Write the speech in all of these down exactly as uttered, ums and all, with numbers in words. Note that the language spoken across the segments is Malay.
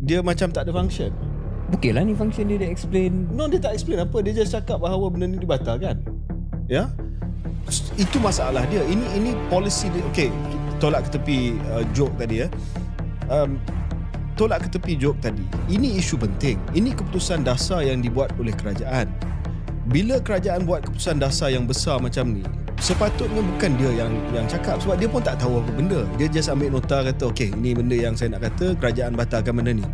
dia macam tak ada function. Okey lah ni function dia, dia explain. No, dia tak explain apa. Dia just cakap bahawa benda ni dibatalkan. Ya, itu masalah dia. Ini ini policy dia. Okay, tolak ke tepi uh, joke tadi ya. Um, tolak ke tepi joke tadi. Ini isu penting. Ini keputusan dasar yang dibuat oleh kerajaan. Bila kerajaan buat keputusan dasar yang besar macam ni, sepatutnya bukan dia yang yang cakap, sebab dia pun tak tahu apa benda. Dia just ambil nota kata, okay, ini benda yang saya nak kata, kerajaan batalkan benda ni.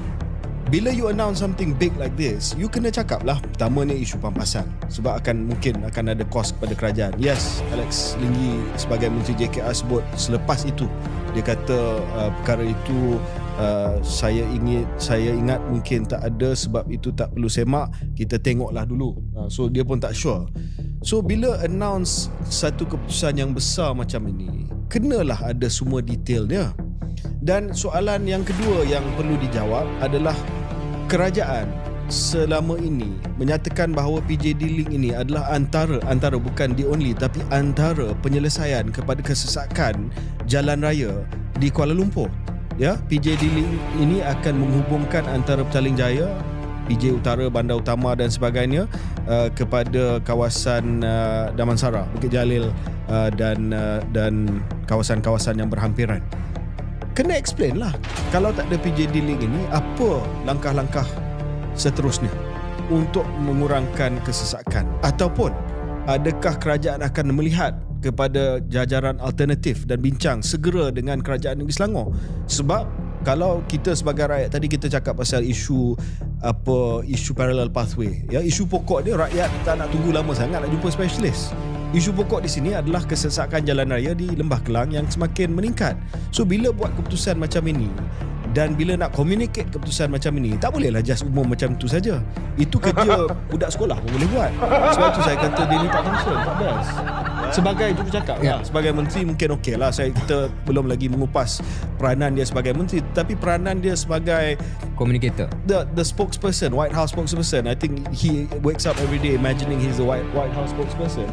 Bila you announce something big like this, you kena cakap lah. Pertama ni isu pampasan, sebab akan mungkin akan ada kos kepada kerajaan. Yes, Alex Linggi sebagai Menteri J K R sebut selepas itu, dia kata uh, perkara itu uh, saya ingin saya ingat mungkin tak ada, sebab itu tak perlu semak, kita tengoklah dulu. uh, So dia pun tak sure. So bila announce satu keputusan yang besar macam ini, kenalah ada semua detail dia. Dan soalan yang kedua yang perlu dijawab adalah, kerajaan selama ini menyatakan bahawa P J D Link ini adalah antara antara bukan the only, tapi antara penyelesaian kepada kesesakan jalan raya di Kuala Lumpur. Ya, P J D Link ini akan menghubungkan antara Petaling Jaya, P J Utara, Bandar Utama dan sebagainya uh, kepada kawasan uh, Damansara, Bukit Jalil uh, dan uh, dan kawasan-kawasan yang berhampiran. Kena explain lah, kalau tak ada P J D Link ini, apa langkah-langkah seterusnya untuk mengurangkan kesesakan, ataupun adakah kerajaan akan melihat kepada jajaran alternatif dan bincang segera dengan Kerajaan Negeri Selangor. Sebab kalau kita sebagai rakyat, tadi kita cakap pasal isu apa, isu parallel pathway, ya, isu pokok dia rakyat tak nak tunggu lama sangat nak jumpa spesialis. Isu pokok di sini adalah kesesakan jalan raya di Lembah Kelang yang semakin meningkat. So bila buat keputusan macam ini, dan bila nak communicate keputusan macam ini, tak bolehlah just umum macam tu saja. Itu kerja budak sekolah pun boleh buat. Sebab itu saya kata dia ni tak function, tak best. Sebagai jurucakap yeah. lah, sebagai menteri mungkin okey lah. Saya kita belum lagi mengupas peranan dia sebagai menteri, tapi peranan dia sebagai communicator, the the spokesperson, White House spokesperson. I think he wakes up every day imagining he's the White White House spokesperson.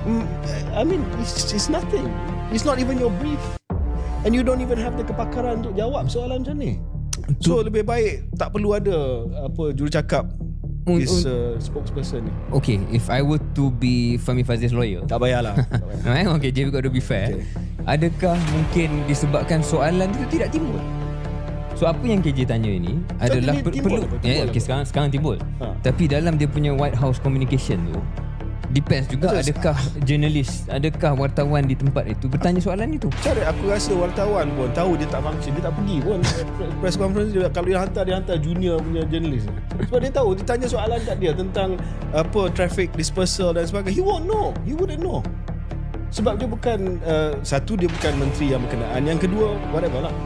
I mean, it's, it's nothing. It's not even your brief, and you don't even have the kepakaran untuk jawab soalan macam ni. So lebih baik tak perlu ada apa jurucakap this uh, spokesperson ni. Okay, if I were to be Fahmi Fazil's lawyer, tak payahlah. Okay, J, we got to be fair. Okay. Adakah mungkin disebabkan soalan itu tidak timbul? So apa yang K J tanya ini so, adalah per, perlu apa, ya, okay, sekarang sekarang timbul. Ha. Tapi dalam dia punya White House communication tu, depends juga betul, adakah jurnalis, adakah wartawan di tempat itu bertanya soalan itu. Cari aku rasa wartawan pun tahu dia tak function, dia tak pergi pun press conference dia. Kalau dia hantar, dia hantar junior punya jurnalis. Sebab dia tahu, dia tanya soalan kat dia tentang apa traffic dispersal dan sebagainya, he won't know, he wouldn't know. Sebab dia bukan uh, satu, dia bukan menteri yang berkenaan. Yang kedua, whatever lah.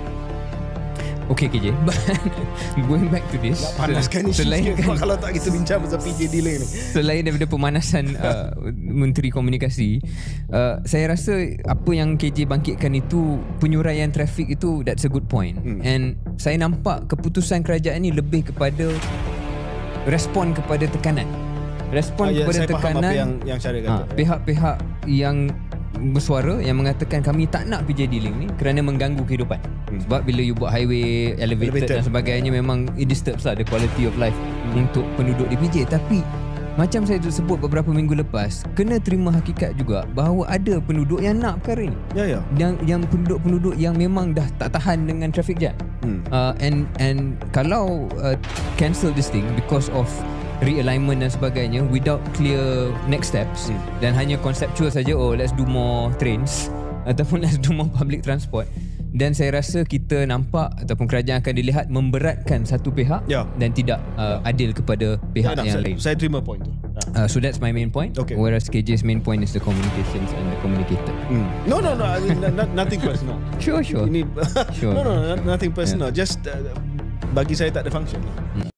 Okay K J, but going back to this, nak panaskan isu sikit kan, kalau tak kita bincang pasal P J D Link ni. Selain daripada pemanasan uh, Menteri Komunikasi, uh, saya rasa apa yang K J bangkitkan itu, penyuraian trafik itu, that's a good point. hmm. And saya nampak keputusan kerajaan ni lebih kepada respon kepada tekanan. Respon ah, kepada ya, tekanan apa yang, yang cara kata, ha, pihak-pihak yang bersuara yang mengatakan kami tak nak P J D Link ni kerana mengganggu kehidupan. hmm. Sebab bila you buat highway elevated, elevated dan sebagainya, memang it disturbs lah the quality of life hmm. untuk penduduk di P J. Tapi macam saya sebut beberapa minggu lepas, kena terima hakikat juga bahawa ada penduduk yang nak perkara ni. Ya ya. Yang yang penduduk-penduduk yang memang dah tak tahan dengan traffic jam. Hmm. Uh, and and kalau uh, cancel this thing because of realignment dan sebagainya without clear next steps, hmm. dan hanya conceptual saja, oh let's do more trains ataupun let's do more public transport, dan saya rasa kita nampak ataupun kerajaan akan dilihat memberatkan satu pihak ya. dan tidak uh, ya. adil kepada pihak ya, yang saya, lain. Saya terima point tu. Ya. Uh, so that's my main point. Okay. Whereas K J's main point is the communications and the communicator. Hmm. No no no, I mean, not, nothing personal. Sure sure. Ini sure. No no, nothing personal. Yeah. Just uh, bagi saya tak ada function. Hmm.